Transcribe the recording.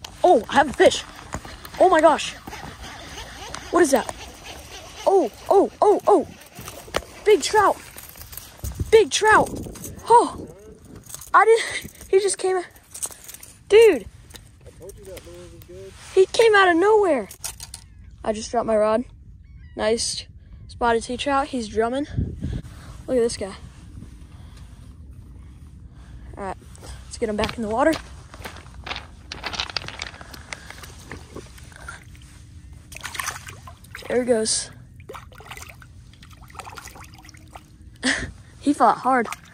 Oh, I have a fish. Oh my gosh. What is that? Oh, oh, oh, oh. Big trout. Big trout. Oh, he just came, dude. I told you that lure was good. He came out of nowhere. I just dropped my rod. Nice spotted sea trout. He's drumming. Look at this guy. All right, let's get him back in the water. There he goes. He fought hard.